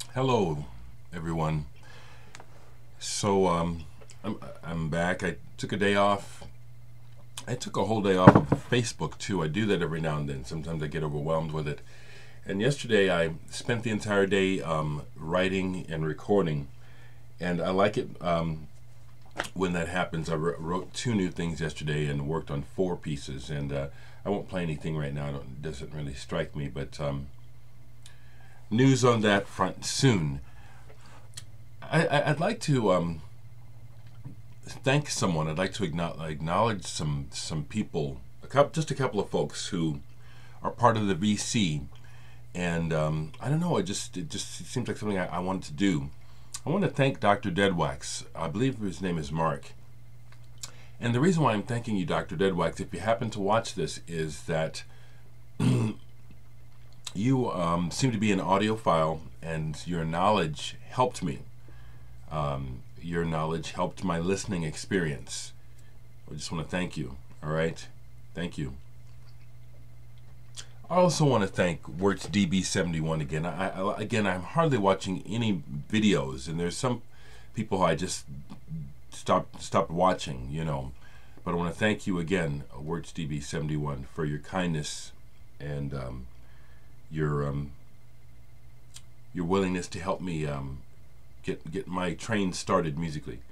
Hello, everyone. So I'm back. I took a day off. I took a whole day off of Facebook too. I do that every now and then. Sometimes I get overwhelmed with it. And yesterday I spent the entire day writing and recording, and I like it when that happens. I wrote 2 new things yesterday and worked on 4 pieces. And I won't play anything right now. It doesn't really strike me, but news on that front soon. I'd like to thank someone. I'd like to acknowledge some people, just a couple of folks who are part of the VC, and I don't know. It just seems like something I wanted to do. I want to thank Dr. Deadwax. I believe his name is Mark. And the reason why I'm thanking you, Dr. Deadwax, if you happen to watch this, is that you seem to be an audiophile, and your knowledge helped me. Your knowledge helped my listening experience. I just want to thank you. All right? Thank you. I also want to thank WurtzDB71 again. I'm hardly watching any videos, and there's some people I just stopped watching, you know. But I want to thank you again, WurtzDB71, for your kindness and your willingness to help me get my train started musically.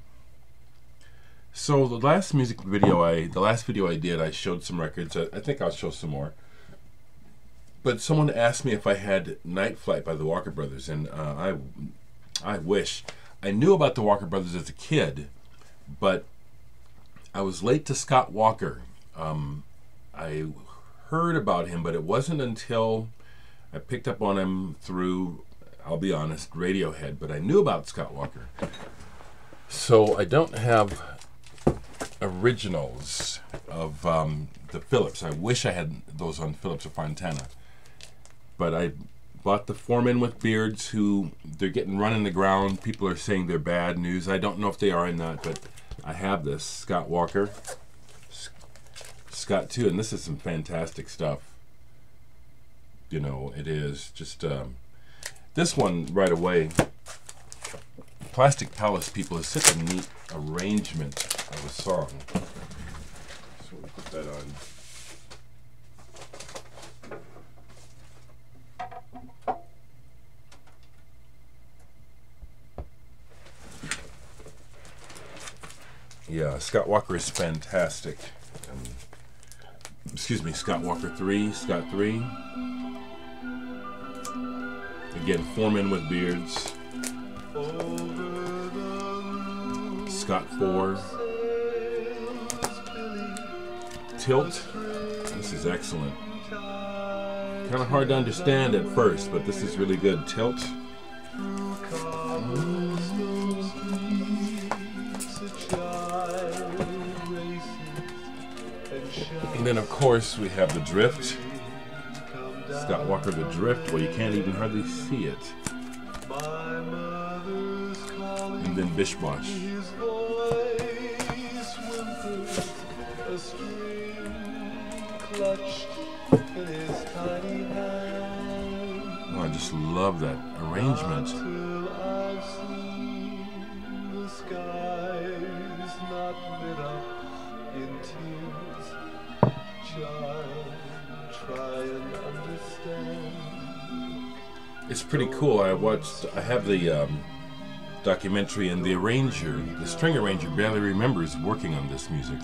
So the last video I did, I showed some records. I think I'll show some more. But someone asked me if I had Night Flight by the Walker Brothers, and I wish. I knew about the Walker Brothers as a kid, but I was late to Scott Walker. I heard about him, but it wasn't until I picked up on him through, I'll be honest, Radiohead, but I knew about Scott Walker. So I don't have originals of the Phillips. I wish I had those on Phillips or Fontana. But I bought the 4 Men with Beards, who they're getting run in the ground. People are saying they're bad news. I don't know if they are or not, but I have this Scott Walker. Scott too, and this is some fantastic stuff. You know, it is just this one right away. Plastic Palace, people, is such a neat arrangement of a song. So we'll put that on. Yeah, Scott Walker is fantastic. Excuse me, Scott Walker 3, Scott 3. Again, 4 Men with Beards. Scott 4. Tilt. This is excellent. Kind of hard to understand at first, but this is really good. Tilt. And then, of course, we have the Drift. Scott Walker, the Drift, where you can't even hardly see it. And then Bish Bosh. Oh, I just love that arrangement. It's pretty cool. I have the documentary, and the arranger, the string arranger, barely remembers working on this music.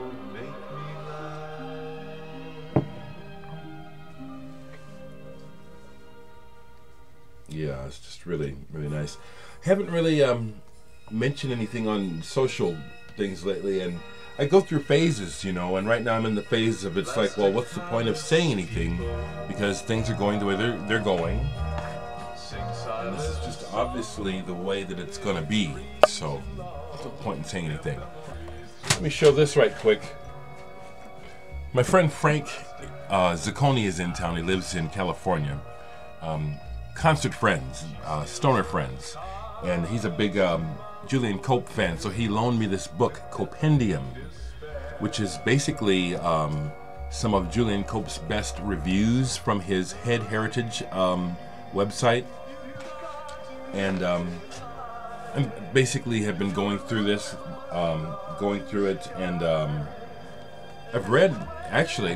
Yeah, it's just really, really nice. Haven't really mentioned anything on social things lately, and I go through phases, you know, and right now I'm in the phase of it's like, well, what's the point of saying anything, because things are going the way they're going, and this is just obviously the way that it's going to be, so what's the point in saying anything? Let me show this right quick. My friend Frank Zacconi is in town. He lives in California. Concert friends, stoner friends, and he's a big Julian Cope fan, so he loaned me this book, Copendium, which is basically some of Julian Cope's best reviews from his Head Heritage website. and I basically have been going through this, going through it, and I've read, actually,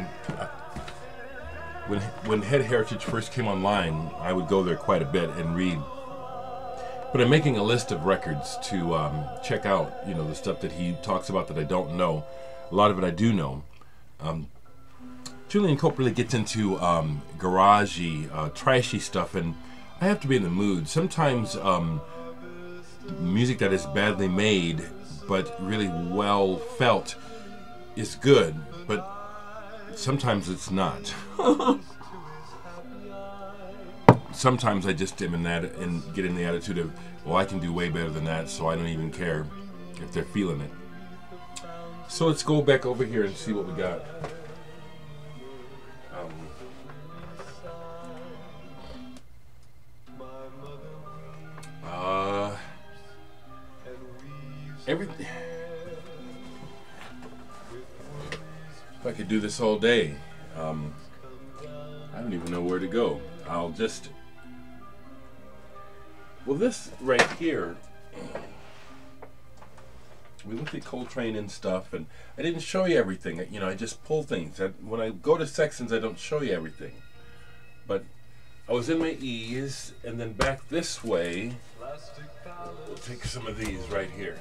when Head Heritage first came online, I would go there quite a bit and read. But I'm making a list of records to check out, you know, the stuff that he talks about that I don't know. A lot of it I do know. Julian Cope really gets into garagey, trashy stuff, and I have to be in the mood. Sometimes music that is badly made but really well felt is good, but sometimes it's not. Sometimes I just am in that and get in the attitude of, well, I can do way better than that, so I don't even care if they're feeling it. So let's go back over here and see what we got. Everything. If I could do this all day, I don't even know where to go. I'll just. Well, this right here. We looked at Coltrane and stuff, and I didn't show you everything. You know, I just pull things. When I go to sections, I don't show you everything. But I was in my E's, and then back this way. We'll take some of these right here.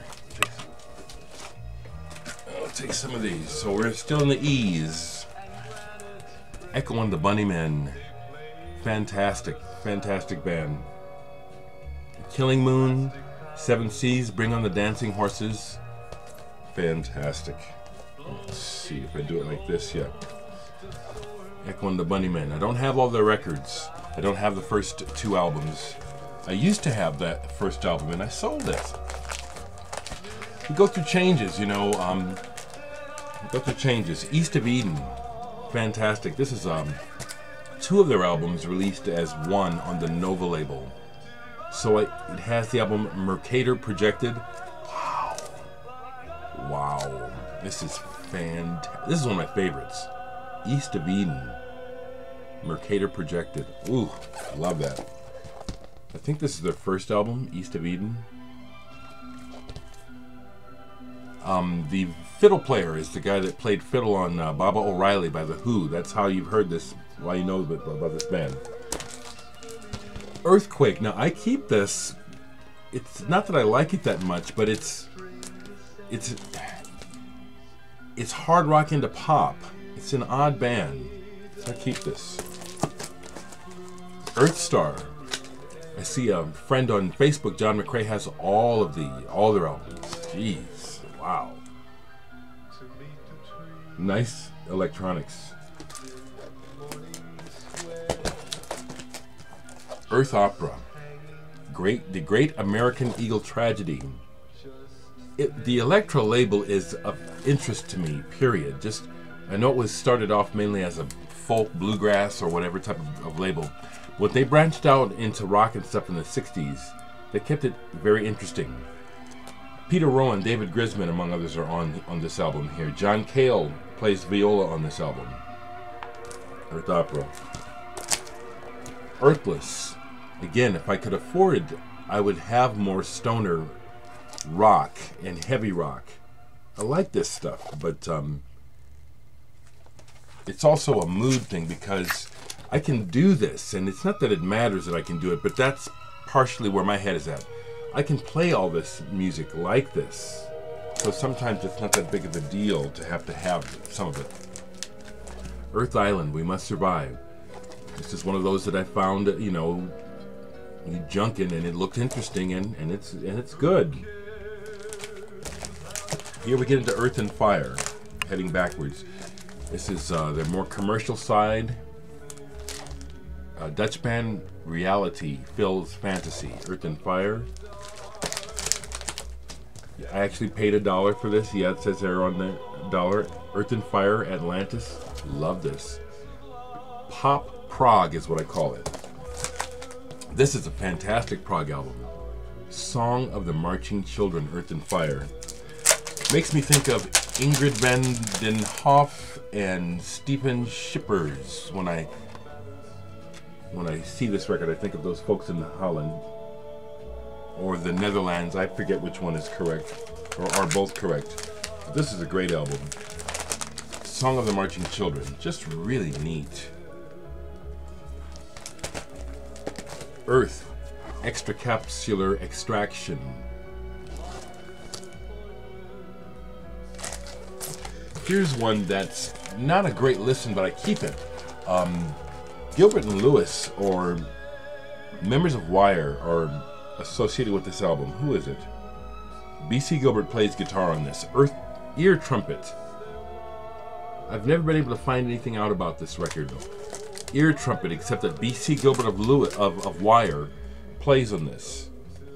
I'll take some of these. So we're still in the E's. Echo and the Bunnymen. Fantastic, fantastic band. Killing Moon, Seven Seas, Bring on the Dancing Horses. Fantastic. Let's see if I do it like this yet. Echo and the Bunnymen. I don't have all their records. I don't have the first two albums. I used to have that first album, and I sold it. We go through changes, you know. We go through changes. East of Eden, fantastic. This is two of their albums released as one on the Nova label. So it has the album Mercator Projected. Wow, wow. This is fantastic. This is one of my favorites. East of Eden, Mercator Projected. Ooh, I love that. I think this is their first album, East of Eden. The fiddle player is the guy that played fiddle on Baba O'Reilly by The Who. That's how you've heard this, why you know about this band. Earthquake. Now, I keep this. It's not that I like it that much, but it's hard rock into pop. It's an odd band. So I keep this. Earthstar. I see a friend on Facebook, John McRae, has all their albums. Jeez, wow. Nice electronics. Earth Opera. The Great American Eagle Tragedy. The Electro label is of interest to me, period. Just, I know it was started off mainly as a folk, bluegrass, or whatever type of label. When they branched out into rock and stuff in the 60s, they kept it very interesting. Peter Rowan, David Grisman, among others, are on this album here. John Cale plays viola on this album. Earth Opera. Earthless. Again, if I could afford, I would have more stoner rock and heavy rock. I like this stuff, but it's also a mood thing because I can do this, and it's not that it matters that I can do it, but that's partially where my head is at. I can play all this music like this, so sometimes it's not that big of a deal to have some of it. Earth Island, We Must Survive. This is one of those that I found, you know, you junkin', and it looked interesting, and it's good. Here we get into Earth and Fire, heading backwards. This is their more commercial side. Dutch band Reality Fills Fantasy. Earth and Fire. I actually paid $1 for this. Yeah, it says there on the dollar. Earth and Fire, Atlantis. Love this. Pop prog is what I call it. This is a fantastic prog album. Song of the Marching Children, Earth and Fire. Makes me think of Ingrid van den Hof and Stephen Shippers. When I see this record, I think of those folks in Holland. or the Netherlands. I forget which one is correct, or are both correct. But this is a great album. Song of the Marching Children, just really neat. Earth, Extracapsular Extraction. Here's one that's not a great listen, but I keep it. Gilbert and Lewis, or members of Wire, are associated with this album. Who is it? B.C. Gilbert plays guitar on this. Ear Trumpet. I've never been able to find anything out about this record. Ear Trumpet, except that B.C. Gilbert of Wire plays on this.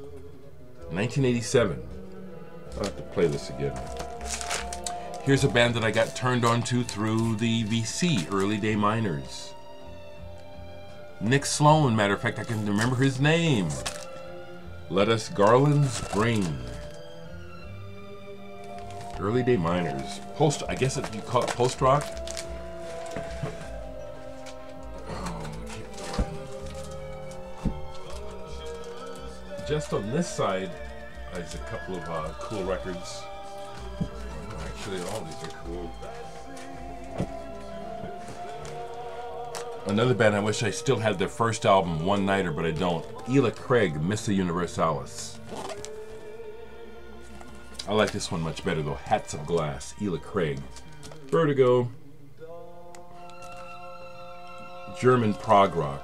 1987. I'll have to play this again. Here's a band that I got turned on to through the VC, Early Day Miners. Nick Sloan, matter of fact, I can remember his name. Let Us Garlands Bring. Early Day Miners. I guess you call it post-rock? Oh, keep going. Just on this side, there's a couple of cool records. Actually, all these are cool. Another band I wish I still had their first album, One Nighter, but I don't. Ela Craig, Missa Universalis. I like this one much better though. Hats of Glass, Ela Craig. Vertigo. German prog rock.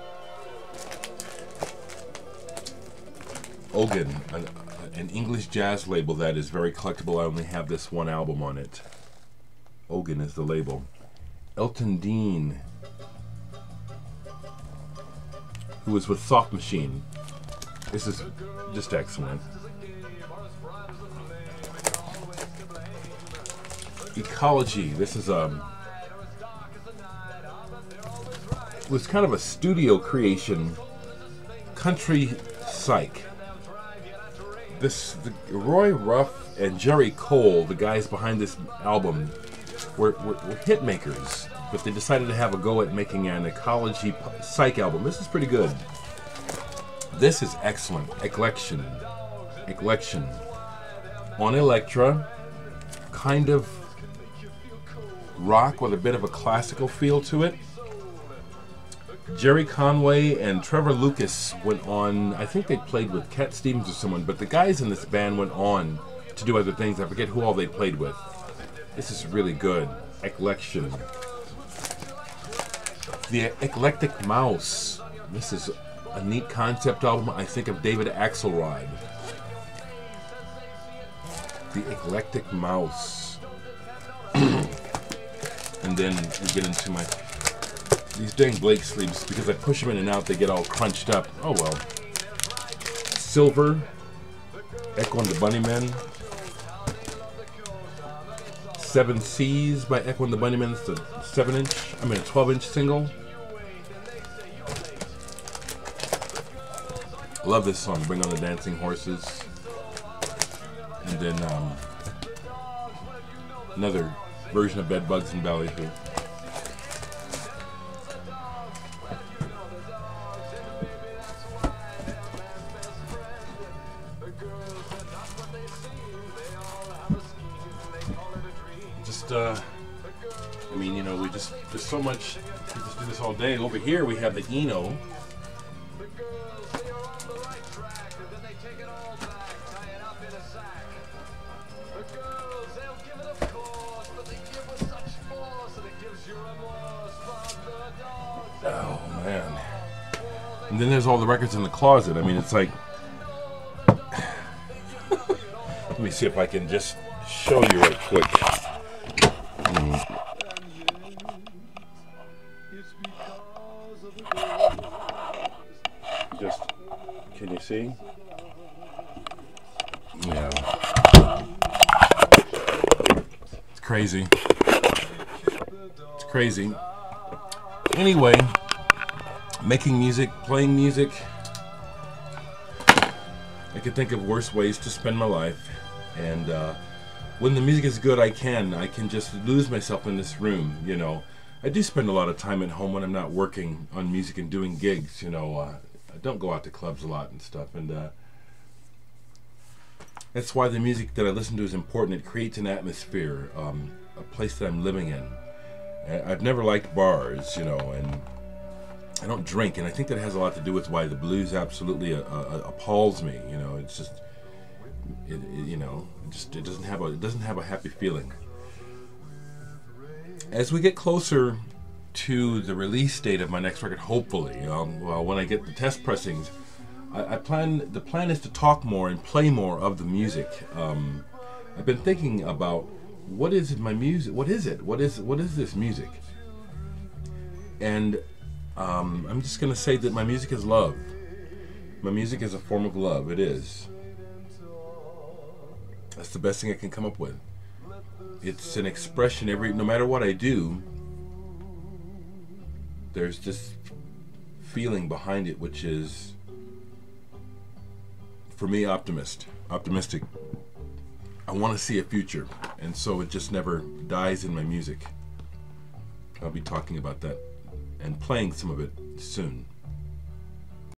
Ogan, an English jazz label that is very collectible. I only have this one album on it. Ogan is the label. Elton Dean, who was with Soft Machine. This is just excellent. Ecology. This is was kind of a studio creation, country psych. Roy Ruff and Jerry Cole, the guys behind this album, were hit makers, but they decided to have a go at making an ecology psych album. This is pretty good. This is excellent. Eclection. On Elektra, kind of rock with a bit of a classical feel to it. Jerry Conway and Trevor Lucas went on, I think they played with Cat Stevens or someone, but the guys in this band went on to do other things. I forget who all they played with. This is really good. Eclection. The Eclectic Mouse. This is a neat concept album. I think of David Axelrod. The Eclectic Mouse. And then we get into these dang Blake sleeves, because I push them in and out, they get all crunched up. Oh well. Silver. Echo and the Bunnymen. 7 Seas by Echo and the Bunnymen. It's a 12-inch single. Love this song, Bring on the Dancing Horses. And then another version of Bedbugs and Ballyhoo. I mean, you know, there's so much, we just do this all day. Over here we have the Eno. Oh, man. And then there's all the records in the closet. I mean, it's like, let me see if I can just show you right quick. Can you see? Yeah. It's crazy. It's crazy. Anyway, making music, playing music. I could think of worse ways to spend my life. And when the music is good, I can just lose myself in this room, you know. I do spend a lot of time at home when I'm not working on music and doing gigs, you know. I don't go out to clubs a lot and stuff, and That's why the music that I listen to is important. It creates an atmosphere, a place that I'm living in. I've never liked bars, you know, and I don't drink, and I think that has a lot to do with why the blues absolutely appalls me. You know, it's just, you know, it doesn't have a happy feeling. As we get closer to the release date of my next record, hopefully, well, when I get the test pressings, the plan is to talk more and play more of the music. I've been thinking about what is my music? What is it? What is this music? And I'm just gonna say that my music is love. My music is a form of love. It is. That's the best thing I can come up with. It's an expression. No matter what I do, there's this feeling behind it, which is, for me, optimistic. I want to see a future, and so it just never dies in my music. I'll be talking about that and playing some of it soon.